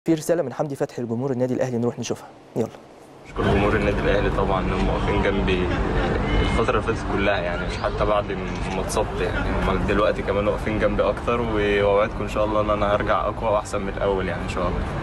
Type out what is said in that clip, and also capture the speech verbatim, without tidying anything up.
في رسالة من حمدي فتحي لجمهور النادي الأهلي، نروح نشوفها. يلا. أشكر جمهور النادي الأهلي طبعا إن هم واقفين جنبي الفترة اللي فاتت كلها، يعني مش حتى بعد ما اتصبت، يعني هم دلوقتي كمان واقفين جنبي أكتر، وأوعدكم إن شاء الله إن أنا هرجع أقوى وأحسن من الأول يعني إن شاء الله.